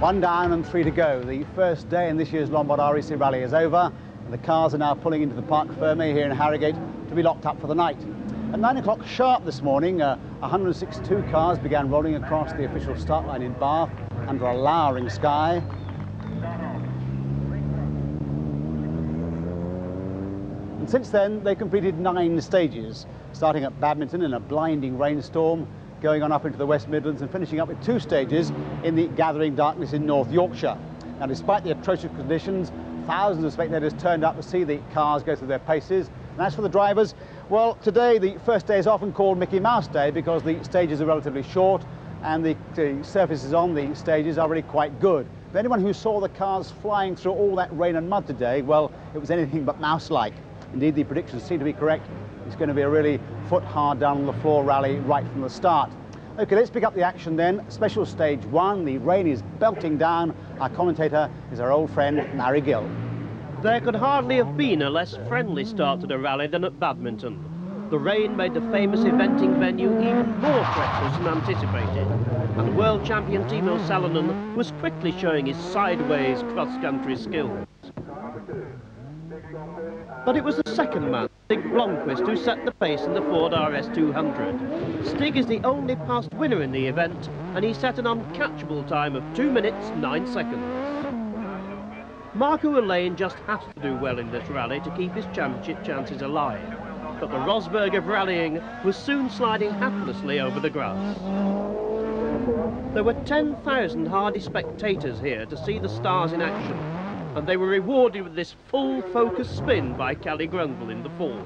One down and 3 to go. The first day in this year's Lombard RAC Rally is over, and the cars are now pulling into the Parc Fermé here in Harrogate to be locked up for the night. At 9 o'clock sharp this morning, 162 cars began rolling across the official start line in Bath under a lowering sky. And since then, they completed 9 stages, starting at Badminton in a blinding rainstorm, going on up into the West Midlands and finishing up with 2 stages in the gathering darkness in North Yorkshire. Now, despite the atrocious conditions, thousands of spectators turned out to see the cars go through their paces. And as for the drivers, well, today the first day is often called Mickey Mouse Day because the stages are relatively short and the surfaces on the stages are really quite good. But anyone who saw the cars flying through all that rain and mud today, well, it was anything but mouse-like. Indeed, the predictions seem to be correct. It's going to be a really foot hard down on the floor rally right from the start. Okay, let's pick up the action then. Special stage 1, the rain is belting down. Our commentator is our old friend, Mary Gill. There could hardly have been a less friendly start to the rally than at Badminton. The rain made the famous eventing venue even more treacherous than anticipated, and world champion Timo Salonen was quickly showing his sideways cross-country skills. But it was the second man, Stig Blomqvist, who set the pace in the Ford RS200. Stig is the only past winner in the event, and he set an uncatchable time of 2 minutes 9 seconds. Marco Elaine just has to do well in this rally to keep his championship chances alive, but the Rosberg of rallying was soon sliding haplessly over the grass. There were 10,000 hardy spectators here to see the stars in action, and they were rewarded with this full focus spin by Callie Grundle in the Ford.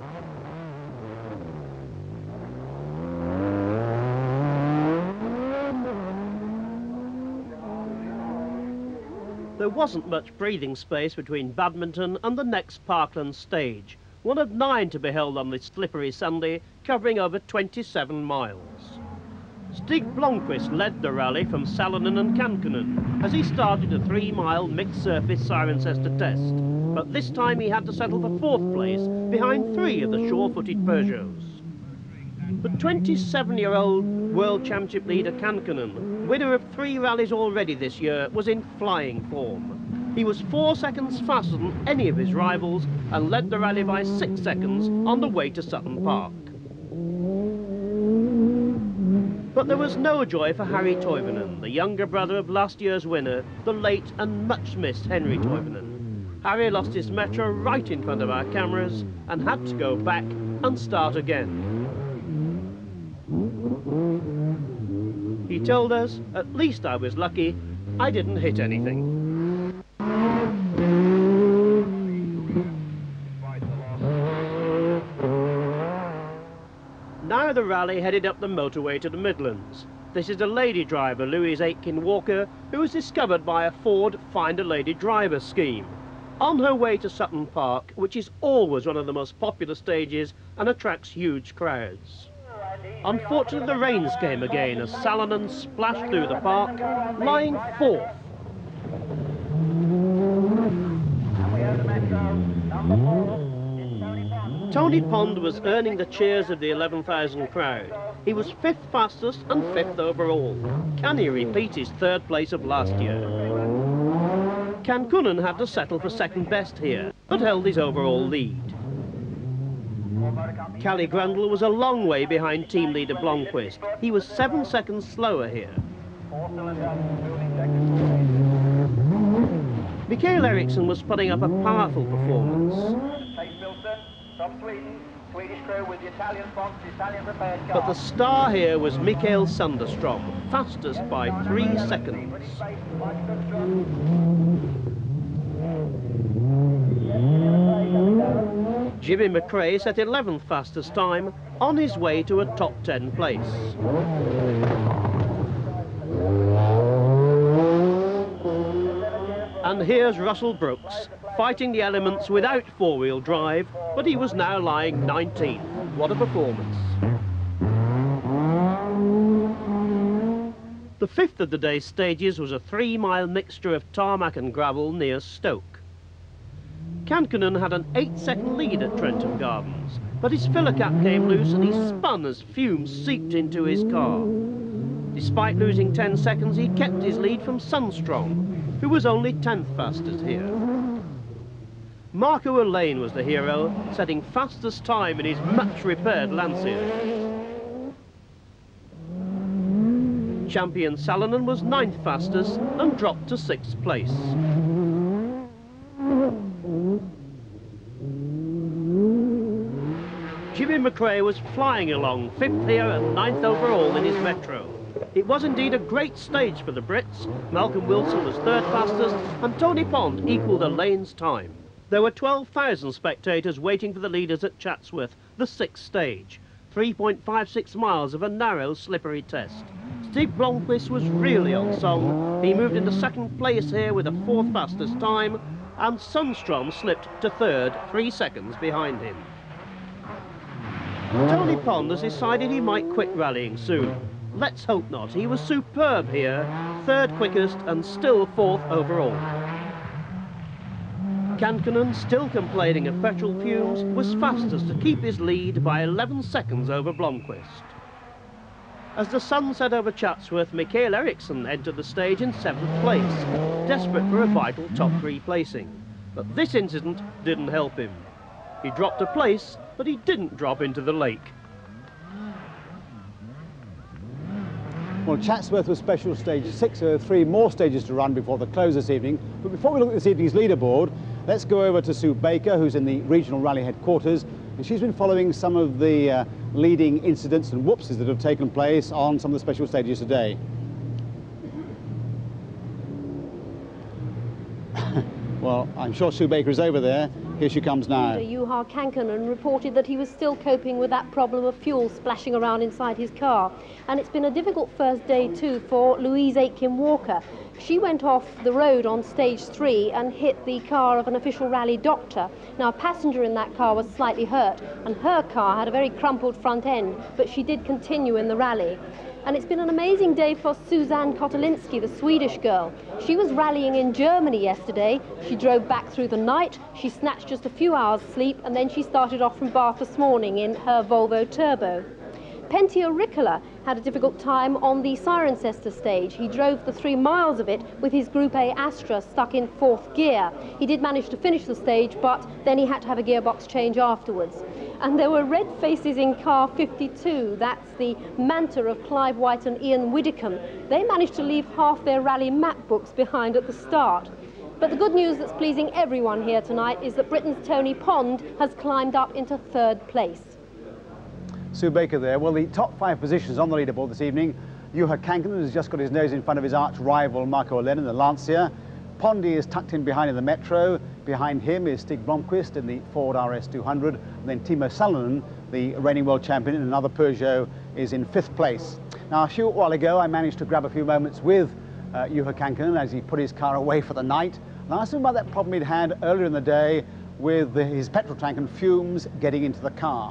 There wasn't much breathing space between Badminton and the next Parkland stage, one of 9 to be held on this slippery Sunday, covering over 27 miles. Stig Blomqvist led the rally from Salonen and Kankkunen as he started a 3-mile mixed-surface Cirencester test, but this time he had to settle for 4th place behind 3 of the sure-footed Peugeots. The 27-year-old World Championship leader Kankkunen, winner of 3 rallies already this year, was in flying form. He was 4 seconds faster than any of his rivals and led the rally by 6 seconds on the way to Sutton Park. But there was no joy for Harry Toivonen, the younger brother of last year's winner, the late and much missed Henry Toivonen. Harry lost his metro right in front of our cameras and had to go back and start again. He told us, "At least I was lucky, I didn't hit anything." Now the rally headed up the motorway to the Midlands. This is a lady driver, Louise Aitken-Walker, who was discovered by a Ford Find a Lady Driver scheme. On her way to Sutton Park, which is always one of the most popular stages and attracts huge crowds. Unfortunately, the rains came again as Salonen splashed through the park, lying 4th. Tony Pond was earning the cheers of the 11,000 crowd. He was 5th fastest and 5th overall. Can he repeat his 3rd place of last year? Kankkunen had to settle for 2nd best here, but held his overall lead. Callie Grundle was a long way behind team leader Blomqvist. He was 7 seconds slower here. Mikael Eriksson was putting up a powerful performance. But the star here was Mikael Sunderstrom, fastest by 3 seconds. Jimmy McRae set 11th fastest time, on his way to a top 10 place. And here's Russell Brooks, fighting the elements without 4-wheel drive, but he was now lying 19th. What a performance. The 5th of the day's stages was a 3-mile mixture of tarmac and gravel near Stoke. Kankkunen had an 8-second lead at Trentham Gardens, but his filler cap came loose and he spun as fumes seeped into his car. Despite losing 10 seconds, he kept his lead from Sundstrom, who was only 10th fastest here. Marco Elaine was the hero, setting fastest time in his much-repaired Lancia. Champion Salonen was 9th fastest and dropped to 6th place. Jimmy McRae was flying along, 5th here and 9th overall in his Metro. It was indeed a great stage for the Brits. Malcolm Wilson was 3rd fastest and Tony Pond equalled Elaine's time. There were 12,000 spectators waiting for the leaders at Chatsworth, the 6th stage. 3.56 miles of a narrow, slippery test. Stig Blomqvist was really on song. He moved into 2nd place here with a 4th fastest time, and Sundstrom slipped to 3rd, 3 seconds behind him. Tony Pond has decided he might quit rallying soon. Let's hope not. He was superb here, 3rd quickest and still 4th overall. Kankkunen, still complaining of petrol fumes, was fastest to keep his lead by 11 seconds over Blomqvist. As the sun set over Chatsworth, Mikael Eriksson entered the stage in 7th place, desperate for a vital top 3 placing. But this incident didn't help him. He dropped a place, but he didn't drop into the lake. Well, Chatsworth was special stage 6, so 3 more stages to run before the close this evening. But before we look at this evening's leaderboard, let's go over to Sue Baker, who's in the regional rally headquarters, and she's been following some of the leading incidents and whoopses that have taken place on some of the special stages today. Well, I'm sure Sue Baker is over there. Here she comes now. Juha Kankkunen reported that he was still coping with that problem of fuel splashing around inside his car. And it's been a difficult first day too for Louise Aitken-Walker. She went off the road on stage 3 and hit the car of an official rally doctor. Now, a passenger in that car was slightly hurt, and her car had a very crumpled front end, but she did continue in the rally. And it's been an amazing day for Suzanne Kotelinski, the Swedish girl. She was rallying in Germany yesterday. She drove back through the night. She snatched just a few hours sleep, and then she started off from Bath this morning in her Volvo Turbo. Pentti Ricola had a difficult time on the Cirencester stage. He drove the 3 miles of it with his Group A Astra stuck in 4th gear. He did manage to finish the stage, but then he had to have a gearbox change afterwards. And there were red faces in car 52. That's the Manta of Clive White and Ian Widdicombe. They managed to leave half their rally map books behind at the start. But the good news that's pleasing everyone here tonight is that Britain's Tony Pond has climbed up into 3rd place. Sue Baker there. Well, the top 5 positions on the leaderboard this evening. Juha Kankkunen has just got his nose in front of his arch rival Marco Elaine in the Lancia. Pondy is tucked in behind in the Metro. Behind him is Stig Blomqvist in the Ford RS 200. And then Timo Salonen, the reigning world champion in another Peugeot, is in 5th place. Now, a short while ago, I managed to grab a few moments with Juha Kankkunen as he put his car away for the night. And I asked him about that problem he'd had earlier in the day with his petrol tank and fumes getting into the car.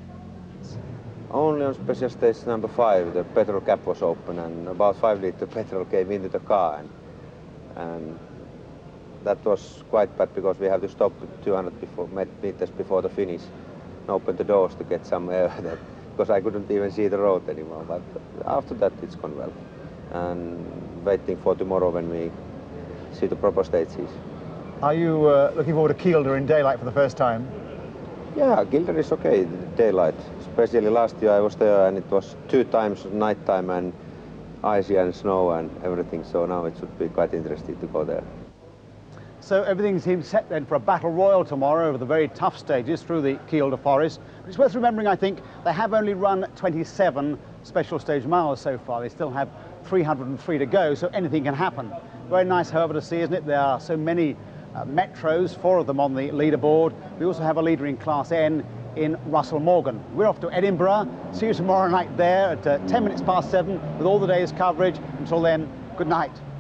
Only on special stage number 5, the petrol cap was open and about 5 litre petrol came into the car. And that was quite bad because we have to stop 200 meters before the finish and open the doors to get some air because I couldn't even see the road anymore. But after that, it's gone well. And waiting for tomorrow when we see the proper stages. Are you looking forward to Kielder in daylight for the first time? Yeah, Kielder is okay, daylight. Especially last year I was there and it was 2 times night time and icy and snow and everything. So now it should be quite interesting to go there. So everything seems set then for a battle royal tomorrow over the very tough stages through the Kielder Forest. But it's worth remembering, I think, they have only run 27 special stage miles so far. They still have 303 to go, so anything can happen. Very nice, however, to see, isn't it? There are so many Metros, 4 of them on the leaderboard. We also have a leader in Class N in Russell Morgan. We're off to Edinburgh. See you tomorrow night there at 10 minutes past 7 with all the day's coverage. Until then, good night.